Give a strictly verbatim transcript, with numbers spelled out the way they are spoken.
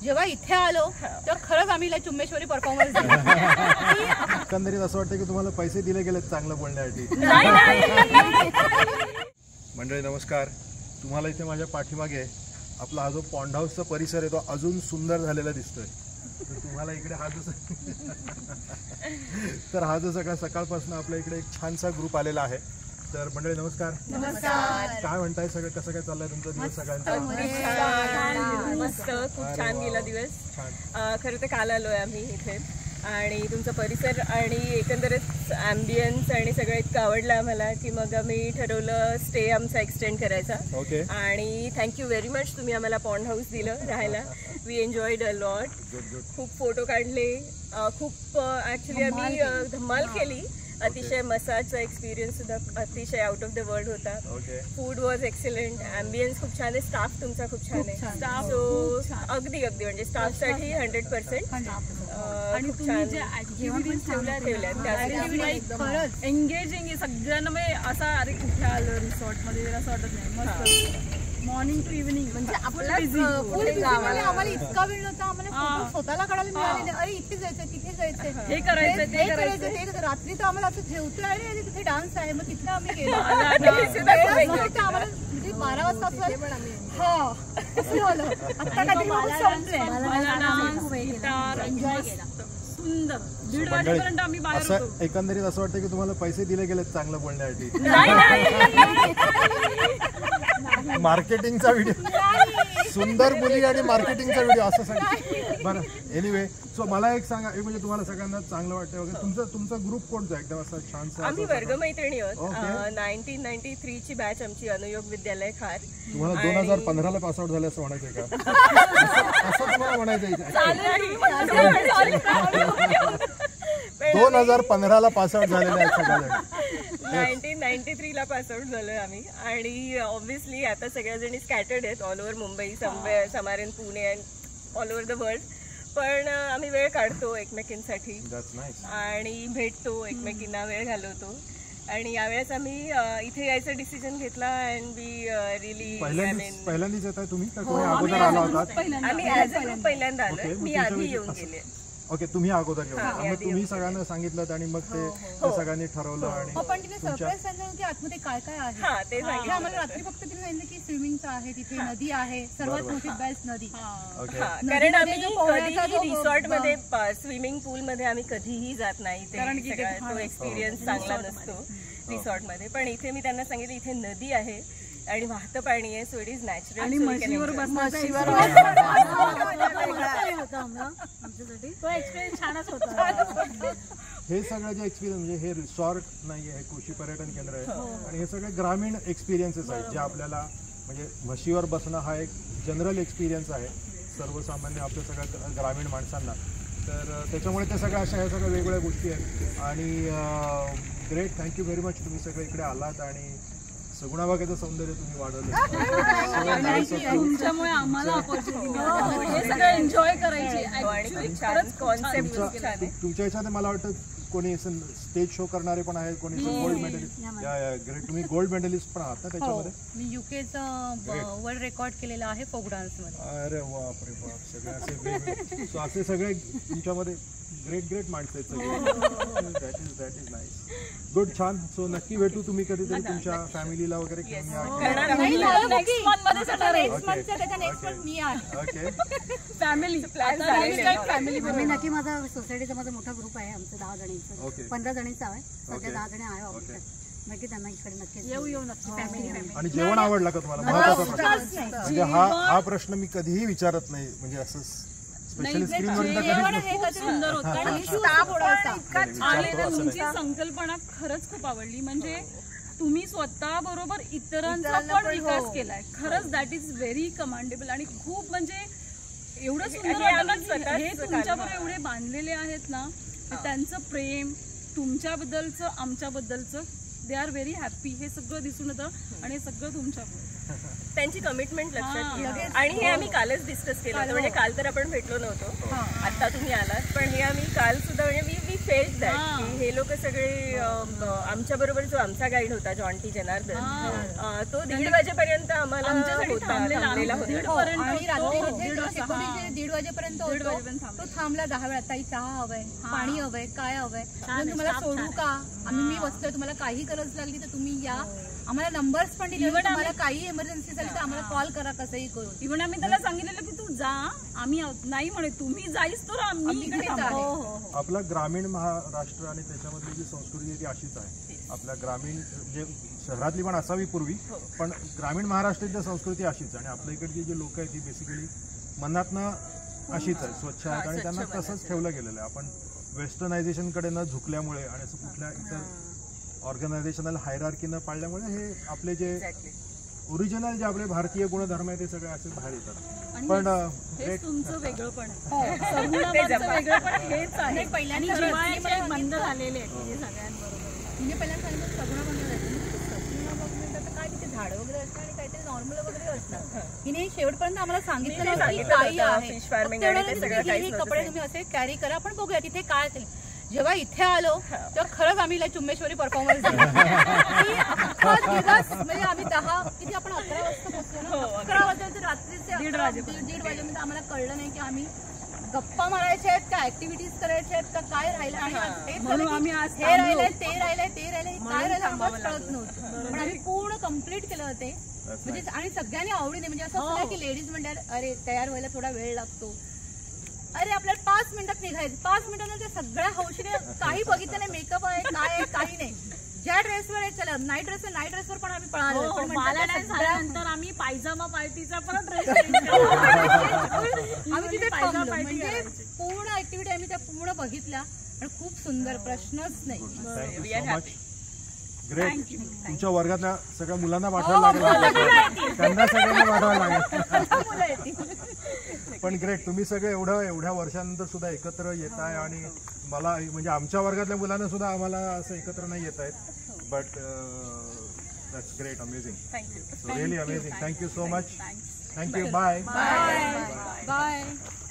जेव्हा इथे आलो तेव्हा खरंच आम्ही चुम्मेश्वरी परफॉर्मन्स दिला. एकंदरीत असं वाटतं की तुम्हाला पैसे दिले गेलेत चांगलं बोलण्यासाठी. मंडळी नमस्कार. तुम्हाला इथे माझ्या पाठीमागे आपला हा जो पॉन्ड हाऊसचा परिसर आहे तो अजून सुंदर झालेला दिसतोय. तर तुम्हाला इकडे हा जो तर हा जो सगळा सकाळपासून आपल्या इकडे एक छानसा ग्रुप आलेला आहे. तर मंडळी नमस्कार. नमस्कार. काय म्हणताय सगळं, कसं काय चाललंय तुमचा दिवस सगळ्यांचा? मस्त, खूप छान गेला दिवस. खरं तर काल आलोय आम्ही इथे आणि तुमचा परिसर आणि एकंदरीत ॲम्बियन्स आणि सगळं इतकं आवडलं आम्हाला की मग आम्ही ठरवलं स्टे आमचा एक्सटेंड करायचा. ओके. आणि थँक्यू व्हेरी मच, तुम्ही आम्हाला पॉन्ड हाऊस दिलं राहायला. We enjoyed a lot. खूप फोटो काढले, खूप ॲक्च्युली आम्ही धमाल केली. अतिशय मसाजचा एक्सपिरियन्स सुद्धा अतिशय आउट ऑफ द वर्ल्ड होता. फूड वॉज एक्सलंट, ॲम्बियन्स खूप छान आहे, स्टाफ तुमचा खूप छान आहे. सो अगदी अगदी म्हणजे स्टाफसाठी हंड्रेड पर्सेंट खूप छान ठेवल्या. एंगेजिंग सगळ्यांना म्हणजे असा अरे कुठे आलं रिसॉर्ट मध्ये असं वाटत नाही. मस्त मॉर्निंग टू इव्हनिंग म्हणजे आम्हाला इतका वेळ नव्हता. आम्हाला स्वतःला काढायला मिळाले. अरे इथे जायचं तिथे जायचं हे करायचं ते करायचं हे. रात्री तर आम्हाला असं जेवतोय आणि तिथे डान्स आहे मग तिथे आम्ही गेलो. आम्हाला म्हणजे बारा वाजता असं हा असं झालं. आता काहीतरी सुंदर दीड वाजेपर्यंत आम्ही बाहेर होतो. एकंदरीत असं वाटतं की तुम्हाला पैसे दिले गेलेत चांगलं बोलण्यासाठी. मार्केटिंगचा व्हिडिओ, सुंदर बोली आणि मार्केटिंगचा व्हिडिओ असं सांग बरं. एनिवे, सो मला एक सांगा, एक म्हणजे तुम्हाला सगळ्यांना चांगलं वाटतं वगैरे. तुमचा तुमचा ग्रुप कोणता एकदम असा छानसा? आम्ही वर्गमैत्रिणी आहोत. नाईन्टीन नाईन्टी थ्री ची बॅच आमची अनुयोग विद्यालय खार. तुम्हाला दोन हजार पंधराला पास आउट झाले असं म्हणायचंय का? असं तुम्हाला म्हणायचंय? दोन हजार पंधराला पास आउट झालेले आहेत सगळ्या. नाईन्टीन नाईन्टी थ्री ला पास आउट झालोय आम्ही. आणि ऑब्व्हियसली आता सगळ्या जणी स्कॅटर्ड आहेत ऑल ओव्हर मुंबई, समवेअर समारेन, Pune and all over the world. पण आम्ही वेळ काढतो एकमेकींसाठी आणि भेटतो, एकमेकींना वेळ घालवतो. आणि यावेळेस आम्ही इथे यायचं डिसिजन घेतला अँड वी रिली पहिल्यांदाच येत आहे तुम्ही का कोणी अगोदर आला होता? आम्ही ॲज अ ग्रुप पहिल्यांदा आलोय. मी आधी येऊन गेले. ओके, तुम्ही अगोदर घेऊन मग तुम्ही सगळ्यांना सांगितलं आणि मग ते सगळ्यांनी ठरवलं. आणि पण तिने सरप्राईज सांगितलं की आतमध्ये काय काय आहे. हा ते सांगितलं आम्हाला रात्री. फक्त तिने सांगितलं की स्विमिंगचं आहे, तिथे नदी आहे, सर्वात मोठी बेस्ट नदी. कारण आम्ही कधीही रिसॉर्ट मध्ये स्विमिंग पूल मध्ये आम्ही कधीही जात नाही. तो एक्सपिरियन्स चांगला नसतो रिसॉर्ट मध्ये. पण इथे मी त्यांना सांगितलं इथे नदी आहे आणि वाहतं पाणी आहे, सो इट इज नॅचरल. आणि म्हशीवर म्हशीवर तो एक्सपिरियन्स छानच होता. हे सगळं जे एक्सपिरियन्स म्हणजे हे रिसॉर्ट नाही आहे, कृषी पर्यटन केंद्र आहे आणि हे सगळे ग्रामीण एक्सपिरियन्सेस आहेत जे आपल्याला म्हणजे म्हशीवर बसणं हा एक जनरल एक्सपिरियन्स आहे सर्वसामान्य आपल्या सगळ्या ग्रामीण माणसांना. तर त्याच्यामुळे त्या सगळ्या अशा ह्या सगळ्या वेगवेगळ्या गोष्टी आहेत. आणि ग्रेट, थँक्यू व्हेरी मच. तुम्ही सगळे इकडे आलात आणि सगुणाबागेचं सौंदर्य तुम्ही वाढवलं. तुमच्यामुळे आम्हाला ऑपॉर्च्युनिटी हे सगळं एन्जॉय करायची. तुमच्या ह्याच्यात मला वाटतं कोणी स्टेज शो करणारे पण आहेत, कोणी गोल्ड मेडलिस्ट. ग्रेट, तुम्ही गोल्ड मेडलिस्ट पण आहात ना त्याच्यामध्ये? मी युकेचं वर्ल्ड रेकॉर्ड केलेलं आहे फोक डान्स मध्ये. अरे बाप रे बाप, सगळे असे सो असे सगळे तुमच्यामध्ये ग्रेट ग्रेट माणसं आहेत सगळे. That is that is nice, good, छान. सो नक्की भेटू. तुम्ही कधीतरी तुमच्या फॅमिलीला वगैरे घेऊन या. फॅमिली फॅमिली मी नक्की. माझा सोसायटीचा माझा मोठा ग्रुप आहे, आमचं दहा जणींचा, पंधरा जणींचा आहे सध्या. दहा जणी आहे ऑफिसात. नक्की त्यांना इकडे नक्की येऊ येऊ नक्की फॅमिली. आणि जेवण आवडलं का तुम्हाला? महत्वाचा प्रश्न म्हणजे हा हा प्रश्न मी कधीही विचारत नाही, म्हणजे असं स्पेशली स्क्रीनवर तुमची संकल्पना खरंच खूप आवडली. म्हणजे तुम्ही स्वतः बरोबर इतरांचा पण विकास केलाय. खरंच दॅट इज व्हेरी कमांडेबल. आणि खूप म्हणजे एवढं सुंदर हे तुमच्याबरोबर एवढे बांधलेले आहेत ना, त्यांचं प्रेम तुमच्याबद्दलचं आमच्याबद्दलचं, दे आर व्हेरी हॅपी. हे सगळं दिसून येतं आणि हे सगळं तुमच्यामुळे. त्यांची कमिटमेंट लक्षात घ्या. आणि हे आम्ही कालच डिस्कस केलं होतं. म्हणजे काल तर आपण भेटलो नव्हतो, आता तुम्ही आलात. पण हे आम्ही काल सुद्धा म्हणजे वी वी फेल्ट दॅट की हे लोक सगळे आमच्या बरोबर जो आमचा गाईड होता जॉन्टी जनार्दन अं, तो दीड वाजेपर्यंत आम्हाला होता, थांबलेला होता. आणि रात्री शेकोटीचे दीड वाजेपर्यंत होतो. तो थांबला दहा वेळा, ताई चहा हवंय, पाणी हवंय, काय हवंय, तुम्हाला सोडू का, आम्ही मी बसतोय, तुम्हाला काही गरज लागली तर तुम्ही या. आम्हाला नंबर्स पण दिले, तुम्हाला काही इमर्जन्सी झाली तर आम्हाला कॉल करा कसंही करू. इव्हन आम्ही त्याला सांगितलेलं की तू जा, आम्ही नाही म्हणे तुम्ही जाईस तर आम्ही इकडे थांबू. आपला ग्रामीण महाराष्ट्र आणि त्याच्यामधली जी संस्कृती आहे ती अशीच आहे. आपल्या ग्रामीण जे शहरातली पण असावी पूर्वी, पण ग्रामीण महाराष्ट्रातली संस्कृती अशीच. आणि आपल्या इकडची जी लोक आहेत ती बेसिकली मनातनं अशीच आहे, स्वच्छ आहेत आणि त्यांना तसंच ठेवलं गेलेलं आहे. आपण वेस्टर्नायझेशनकडे न झुकल्यामुळे आणि असं कुठल्या इतर ऑर्गनायझेशनल हायरार्की न पाळल्यामुळे हे आपले जे ओरिजिनल जे आपले भारतीय गुणधर्म आहे ते सगळे असे बाहेर येतात. पण हे तुमचं वेगळं पण वेगळं पण हेच आहे. पहिल्यांदा बंद झालेले आहेत सगळ्यांबरोबर. म्हणजे पहिल्यांदा सांगितलं सगळं बंद झालं. सगळं बघण्याचं काय तिथे झाडं वगैरे असतात आणि काहीतरी नॉर्मल वगैरे असतात. हिने शेवटपर्यंत आम्हाला सांगितलं नव्हतं की काही आहे, कपडे तुम्ही असे कॅरी करा, पण बघूया तिथे काय असेल. जेव्हा इथे आलो तेव्हा खरंच आम्ही चुम्मेश्वरी परफॉर्मन्स म्हणजे आम्ही दहा किती आपण अकरा वाजता बसलो ना, अकरा वाजता रात्रीचे दीड वाजेपर्यंत आम्हाला कळलं नाही की आम्ही गप्पा मारायच्या आहेत का, ऍक्टिव्हिटीज करायच्या आहेत का, काय राहिलं. आणि हे राहिलंय ते राहिलंय ते राहिलंय काय राहिलं आम्हाला कळत नव्हतं, पण आम्ही पूर्ण कम्प्लीट केलं होते. म्हणजे आणि सगळ्यांनी आवडीने, म्हणजे असं नाही की लेडीज म्हणतात अरे तयार व्हायला थोडा वेळ लागतो. अरे आपल्याला पाच मिनिटात निघायचं, पाच मिनिटांनंतर सगळ्या हौशीने काही बघितलं नाही, मेकअप आहे काय आहे काही नाही. ज्या ड्रेसवर आहे चला, नाईट ड्रेस नाईट ड्रेसवर पण आम्ही पळालो. नंतर आम्ही पायजामा पार्टीचा पण ड्रेस आम्ही तिथे थांबलो. म्हणजे पूर्ण ऍक्टिव्हिटी आम्ही त्या पूर्ण बघितल्या आणि खूप सुंदर, प्रश्नच नाही. ग्रेट. तुमच्या वर्गातल्या सगळ्या मुलांना पाठवायला लागेल, त्यांना सगळ्यांना पाठवायला लागेल. पण ग्रेट, तुम्ही सगळे एवढं एवढ्या वर्षानंतर सुद्धा एकत्र येत आहे. आणि मला म्हणजे आमच्या वर्गातल्या मुलांना सुद्धा आम्हाला असं एकत्र नाही येत आहेत. But that's great, amazing, so really amazing. Thank you so much. Thank you. Bye bye bye.